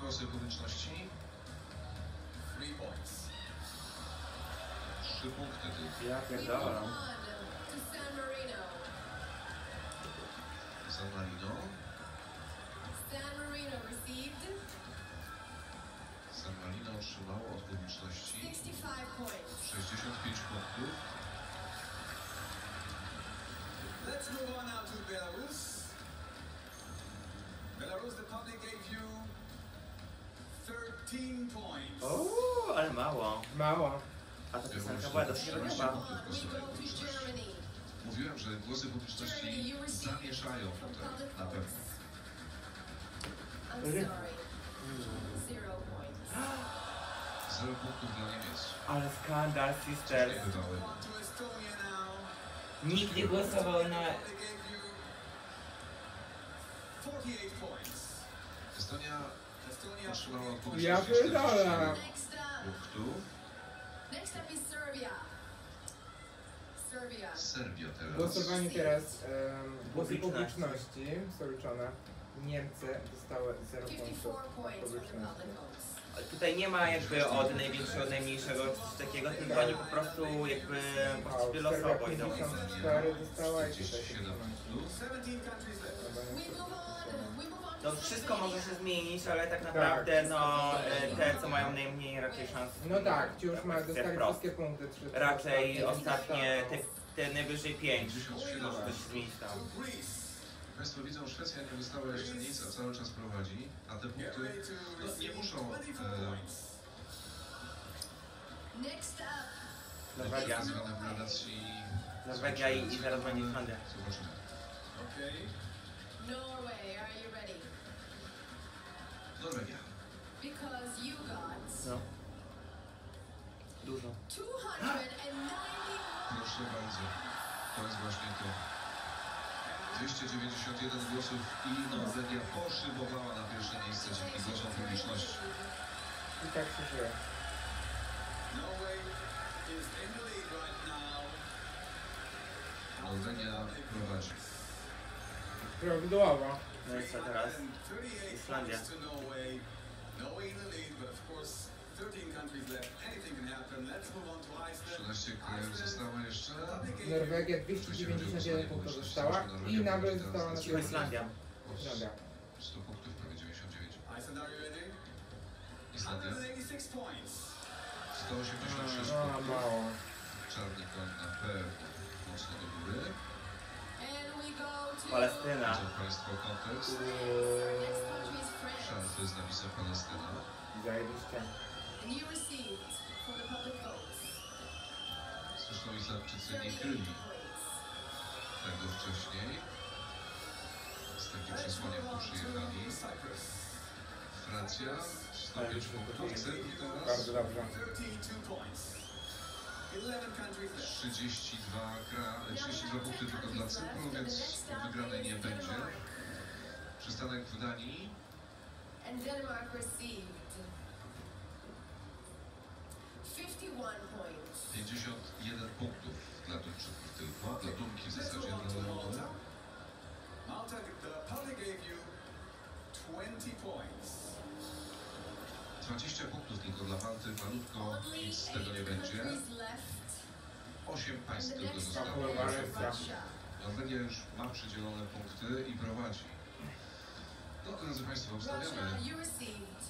głosy publiczności. 3 punkty tylko. Ja pierdolę. San Marino. San Marino otrzymało od publiczności 65 punktów. Let's move on now to Belarus. Belarus, the public gave you 13 points. Uuu, ale mało. Mało. A ta piosenka była dosyć rozjeba. Mówiłem, że głosy publiczności zamieszają tutaj na pewno. I'm sorry. 0 points. 0 punktów dla Niemiec. Ale skandal, sister. Bywały. On to Estonia now. Nikt nie głosował na... They gave you 48 points. Estonia Estonia otrzymała od Ja publiczności pierdolę. 47 punktów. Next up is Serbia. Serbia. Serbia teraz. Głosowanie teraz, głosy Publiczności. publiczności są liczone. Niemcy dostały 0 punktów 54 od points for the publiczności. public votes. Tutaj nie ma jakby od największego od najmniejszego czy coś takiego, tylko oni po prostu jakby właściwie Serbia losowo idą. 54 dostała i tutaj 47 punktów. 17 countries left. No wszystko może się zmienić, ale tak naprawdę no te co mają najmniej raczej szans. No tak, ci już mają dostali wprost. wszystkie punkty. Raczej ostatnie te najwyżej 5 może coś się zmienić tam. To Greece. Państwo widzą, Szwecja nie dostała jeszcze nic, a cały czas prowadzi. A te Get punkty ready to no, nie receive muszą 24 points. Next up, być Norwegia. pokazywane w gradacji. Norwegia i zaraz będzie Islandia. Zobaczymy. Okay. Norway, are you ready? Norwegia. Because you got No. Dużo. 291. Proszę bardzo. To jest właśnie to. 291 głosów i Norwegia poszybowała na pierwsze miejsce dzięki głosom publiczności. I tak się żyje. Norway is in the lead right now. Norwegia prowadzi. Prawidłowo. No i co teraz? 38 Islandia. points to Norway. Norway in the lead, but of course 13 countries left. Anything can happen. Let's move on to Iceland. 13 krajów zostało jeszcze. Norwegia 291 punktów dostała i nagle została na Cicho pierwszym Islandia. Islandia. 100 punktów, prawie 99. Iceland, are you ready? Islandia 186 points. 186 No, punktów. mało. Czarny koń na pewno mocno do góry. And we go to Palestyna. Widzą Państwo kontekst. next country is France. Szarfy z napisem Palestyna. Zajebiście. And you received for the public votes Zresztą Islandczycy nie 38 kryli points. tego wcześniej. Z takim Let's przesłaniem move tu on przyjechali. to Cyprus. Francja 105 punktów. Cypr teraz Bardzo dobrze. 32 points. 11 countries left. 32 punkty tylko dla Cypru, więc wygranej nie będzie. Przystanek w Danii. And Denmark received 51 points. 51 punktów dla Duńczyków tylko. Dla Dunki w Let's zasadzie move on to dla Leonu. Malta. Malta, the public gave you 20 points. 20 punktów tylko dla Malty. Malutko, Only nic z 8 tego nie będzie. countries left. 8 And państw the tylko next zostało. up Kalkulowane is za. Russia. Norwegia już ma przydzielone punkty i prowadzi. No, drodzy Państwo, Russia, obstawiamy. you received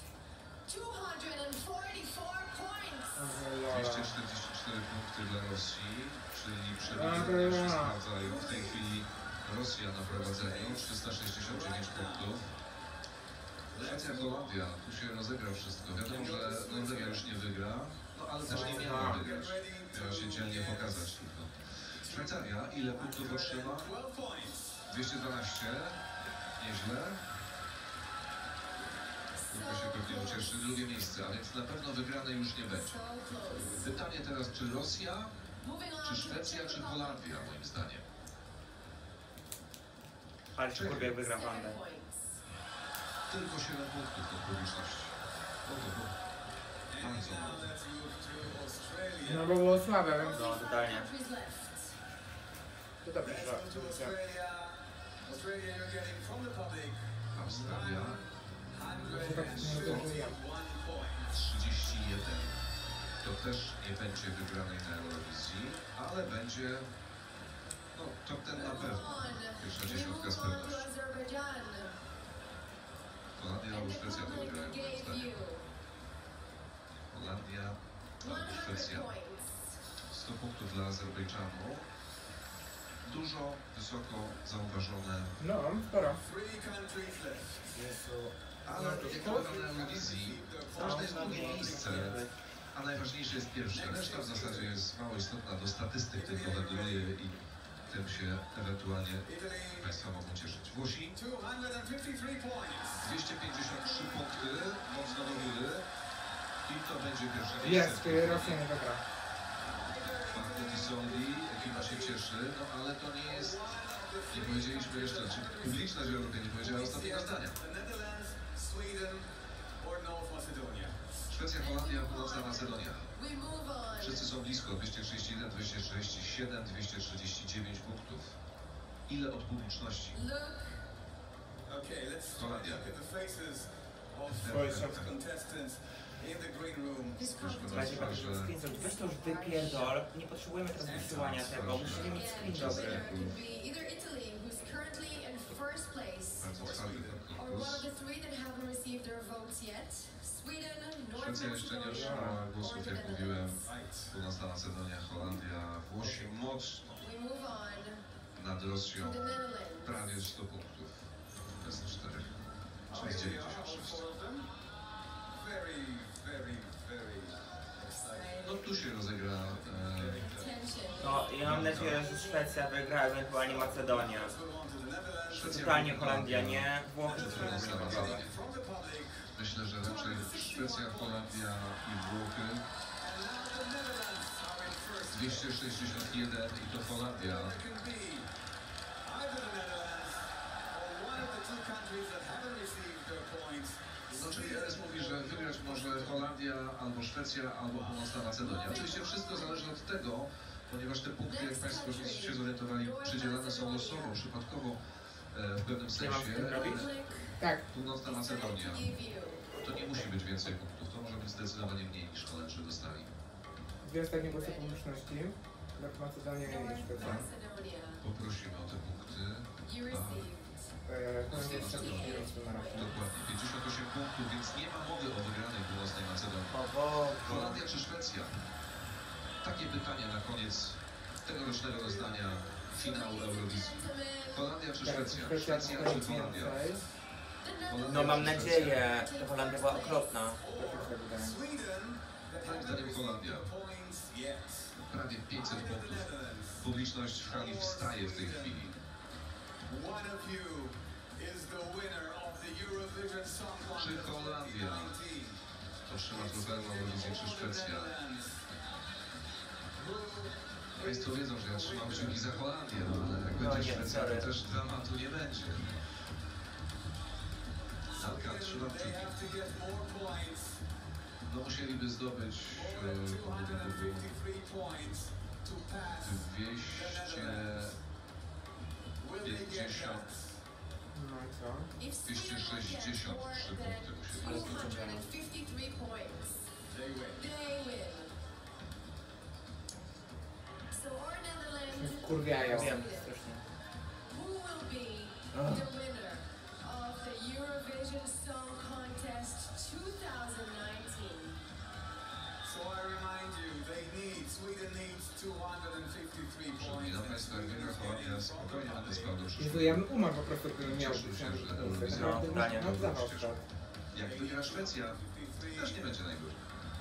244 points. 244 punkty dla Rosji, czyli Dobra. przewidzenia się sprawdzają. W tej chwili Rosja na prowadzeniu, 369 punktów. Szwecja, Holandia, tu się rozegra wszystko. Wiadomo, że Norwegia już nie wygra, no ale też nie miała wygrać. Miała się dzielnie pokazać tylko. Szwajcaria, ile punktów otrzyma? 12 points. 212, nieźle. Tylko się pewnie ucieszy. Drugie miejsce, a więc na pewno wygranej już nie będzie. So close. Pytanie teraz, czy Rosja, Moving on czy to Szwecja, Czech czy Republic. Holandia, moim zdaniem. Ale się kurde wygra 7 Holandia. points. Tylko 7 punktów do publiczności. And Bardzo now mało. let's move to Australia. No bo było słabe, więc No, totalnie. Countries left. to dobrze, Let's go to że Australia. Australia, you're getting from the public Australia. Że tak nie rozumiem. 31. To też nie będzie wygranej na Eurowizji, ale będzie, no, top ten na pewno. Pierwsza dziesiątka z pewnością. Holandia albo Szwecja to wygrają, moim zdaniem. Holandia albo Szwecja. 100 punktów dla Azerbejdżanu. Dużo, wysoko zauważone, No, sporo. Jezu. ale jak to bywa na Eurowizji, ważne jest drugie miejsce, a najważniejsze jest pierwsze. Reszta w zasadzie jest mało istotna, do statystyk tylko wędruje i tym się ewentualnie Państwo mogą cieszyć. Włosi 253 punkty, mocno do góry i to będzie pierwsze miejsce. Jest, Rosja nie wygra. Marco Di Soldi, ekipa się cieszy, no ale to nie jest, nie powiedzieliśmy jeszcze, czy publiczność w Europie nie powiedziała ostatniego zdania. Szwecja, Holandia, Północna Macedonia. Wszyscy są blisko, 231, 247, 239 punktów. Ile od publiczności? Okay, let's Holandia. look at the faces of Wojciech. the contestants in the green room. Słuchajcie, screen, weź to już wypierdol. Nie potrzebujemy teraz wysyłania tego. Musimy mieć screen dobry. Bardzo twardy ten Or one konkurs. of the three that haven't received their votes yet. Sweden, North Szwecja jeszcze nie Macedonia, otrzymała głosów, or the jak mówiłem. Netherlands. Północna Macedonia, Holandia, Włosi mocno We move on nad to Rosją. the Netherlands. Prawie 100 punktów. Bez 4. Czyli 96. Very, very, very exciting. No tu się rozegra Tension. No, ja mam nadzieję, że Szwecja wygra, ewentualnie Macedonia. Let's move on to the Netherlands. Szwecja, Totalnie Holandia nie, Włochy Szwecja, też nie Holandia. wygrała. From the public, Myślę, że raczej Szwecja, Holandia i Włochy. and now the Netherlands are in first. 261 i to Holandia. It can be either the Netherlands or one of the two countries that haven't received their points. No czyli Eres mówi, że wygrać może Holandia, albo Szwecja, albo Północna Macedonia. Oczywiście wszystko zależy od tego, ponieważ te punkty, jak Państwo się zorientowali, przydzielane są losowo, przypadkowo w pewnym Nie mam z sensie. tym robić? Tak, Północna Macedonia. To nie musi być więcej punktów, to może być zdecydowanie mniej niż Holendrzy dostali. dwie ostatnie głosy publiczności. North Macedonia i North Szwecja. Macedonia. Poprosimy o te punkty. You received. Holandia jest 49 na razie. Dokładnie, 58 punktów, więc nie ma mowy o wygranej Północnej Macedonii. O Boże. Holandia czy Szwecja? Takie pytanie na koniec tegorocznego rozdania finału Eurowizji. Holandia czy Tak, Szwecja? Szwecja Szwecja tutaj czy Holandia? więcej. No mam nadzieję, że Holandia była okropna. Tak mi się wydaje. Sweden, that Moim haven't zdaniem received Holandia. their points yet. Prawie 500 Either the punktów. Netherlands Publiczność w hali wstaje w tej chwili. One of you is the winner of the Eurovision Song Czy Contest Holandia 2019. otrzyma trofeum Eurowizji czy Szwecja? Netherlands. Państwo wiedzą, że ja trzymam kciuki za Holandię, no ale jak No będzie nie, Szwecja, sorry. to też dramatu nie będzie. Alkan trzyma They kciuki. have to get more points, No musieliby zdobyć more than 253 points to pass the 200... Netherlands. Will they get 50. that? No i co? If Sweden would get 263 more punkty than musieli zdobyć. 253 points, They win. they win. So our Mnie Netherlands, wkurwiają. Wiem, strasznie. who will be Ugh. the winner of the Eurovision Song Contest 2019? So I remind you, Sweden needs 253 points. Przypominam Państwu, jak wygra Holandia, spokojnie będę spał do Jezu, przyszłego. ja bym umarł po prostu, gdybym miał Cieszył się, że punkty. Eurowizja Naprawdę bym Dania nam zawał ścieżką. stał. Jak wygra Szwecja, też nie będzie najgorzej.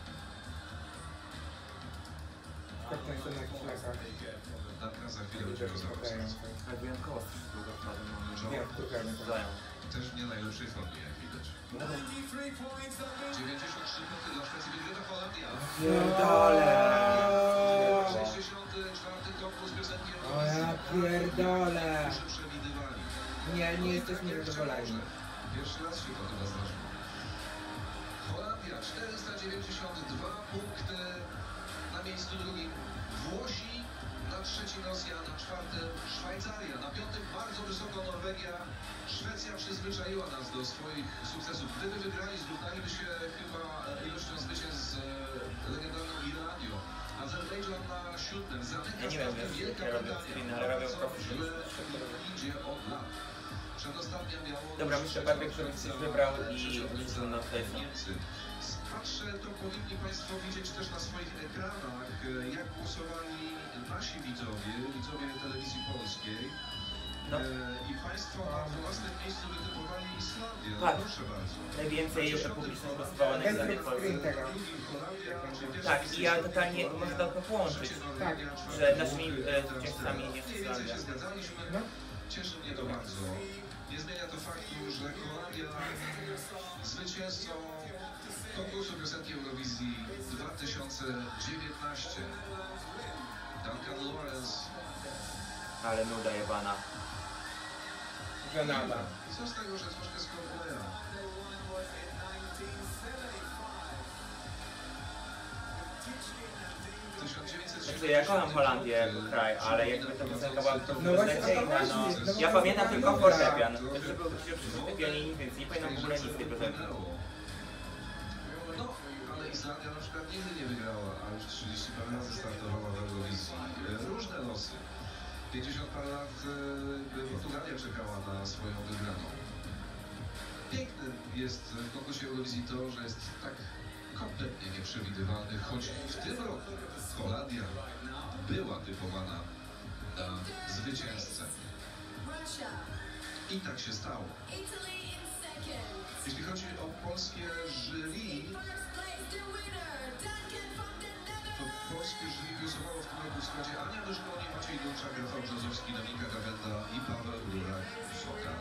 Kapten jest na jakichś lekach. Danka za chwilę Ludzie będzie go rozmawiają. zapraszać. Tak wyjątkowo strasznie długo wpadłem. Nie, wkurwiamy to. Zdają. Też w nie najlepszej formie, jak widać. 93 points of 93 punkty dla Szwecji, wygrywa Holandia. Pierdolę. 64. konkurs piosenki O ja pierdolę. Którzy przewidywali. Nie jesteśmy zadowoleni. Pierwszy raz się to chyba zdarzyło. Holandia 492 punkty na miejscu drugim. Włosi Na trzecim Rosja, na czwartym Szwajcaria, na piątym bardzo wysoko Norwegia. Szwecja przyzwyczaiła nas do swoich sukcesów. Gdyby wygrali, zrównaliby się chyba ilością zwycięstw z legendarną Irlandią. Azerbejdżan na siódmym, zamyka Ja nie wiem, stawkę Wielka ja robię Brytania. screeny, ale robię Co profil. źle idzie od lat. Przedostatnia Białoruś. Dobra, myślę, Bartek, żebyś coś wybrał i wrócił na Face'a. Niemcy. Patrzę, to powinni Państwo widzieć też na swoich ekranach, jak głosowali nasi widzowie telewizji polskiej. No. I Państwo na 12 miejscu wytypowali Islandię. No Tak. proszę bardzo. Najwięcej publiczność głosowała na Islandię w Polsce. Screen tego. Tak, i ja totalnie można to połączyć, Tak. że naszymi zwycięzcami jest Mniej więcej się Islandia. zgadzaliśmy. No. Cieszy mnie to bardzo. Nie zmienia to faktu, że Holandia zwycięzcą konkursu piosenki Eurowizji 2019. Duncan Lawrence. Ale nuda jebana. Żenada. I co z tego, że troszkę z Coldplaya? Znaczy, ja kocham Holandię jako kraj, ale jakby to piosenka była No właśnie, beznadziejna, a to no. właśnie, no Ja właśnie, pamiętam to tylko nuda. fortepian. Znaczy, był się przy fortepianie nic więcej, nie pamiętam w ogóle nic z tej piosenki. No, ale Islandia na przykład nigdy nie wygrała, a już 30 parę razy startowała w Eurowizji. Różne losy. 50 parę lat Portugalia czekała na swoją wygraną. Piękne jest w konkursie Eurowizji to, że jest tak kompletnie nieprzewidywalny, choć w tym roku Holandia była typowana na zwycięzcę. Russia. I tak się stało. Italy in second. Jeśli chodzi o polskie jury, First place, the winner, Duncan from the to Netherlands. polskie jury głosowało w tym roku w składzie Ania Dyszkoni, Maciej Dumczak, Rafał Brzozowski, Dominika Gawenda i Paweł Rurak-Soka.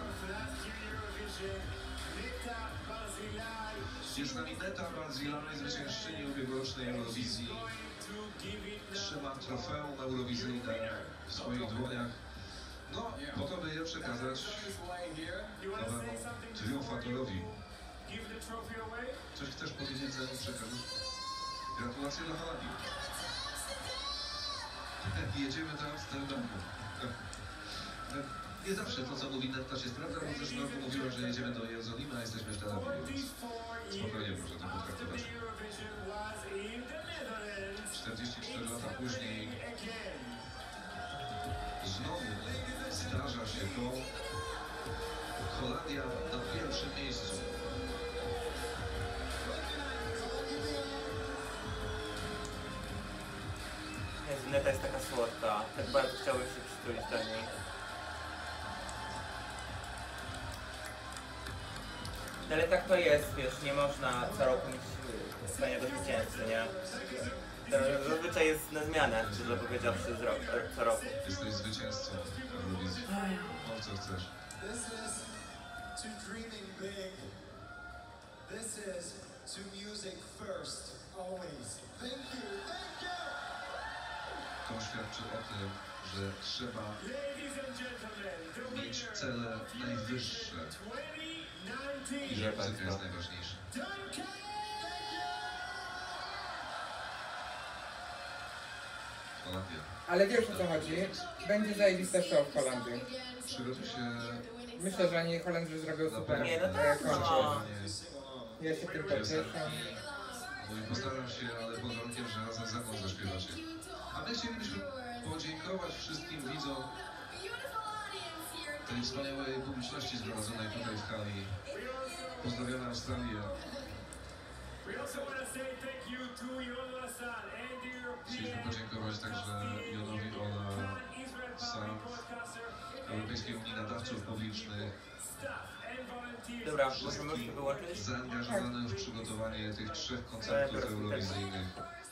Jest z nami Neta Barzilaj, zwyciężczyni ubiegłorocznej Eurowizji. Trzyma trofeum eurowizyjne w swoich dłoniach. No, po to, by je przekazać nowemu triumfatorowi. Coś chcesz powiedzieć, zanim przekażesz? Gratulacje dla Holandii. Jedziemy do Amsterdamu. Nie zawsze to, co mówi Netta, się sprawdza, bo w zeszłym roku mówiła, że jedziemy do Jerozolimy, a jesteśmy w Tel Awiwie, więc spokojnie proszę to potraktować. 44 lata później znowu zdarza się to. Holandia na pierwszym miejscu. Jezu, Neta jest taka słodka, tak bardzo chciałbym się przytulić do niej. No ale tak to jest, wiesz, nie można co roku mieć fajnego zwycięzcy, nie? To zazwyczaj jest na zmianę, szczerze powiedziawszy, co roku. Jesteś zwycięzcą Eurowizji. O co chcesz? This is to dreaming big. This is to music first, always. Thank you, thank you! To świadczy o tym, że trzeba mieć cele najwyższe i że muzyka jest najważniejsza. Holandia. Ale wiesz o co chodzi? Będzie zajebista show w Holandii. Przygotuj się Myślę, że oni Holendrzy zrobią super Nie, no tak, koncert. no. Ja się tym pocieszę. Mój postaram się, ale pod warunkiem, że razem ze mną zaśpiewacie. A my chcielibyśmy podziękować wszystkim widzom tej wspaniałej publiczności zgromadzonej tutaj w hali. Pozdrawiamy Australię. Chcieliśmy podziękować także Jonowi Ola, Sam, Europejskiej Unii Nadawców Publicznych, Dobra, możemy już to wszystkim wyłączyć? zaangażowanym w przygotowanie tych 3 koncertów eurowizyjnych.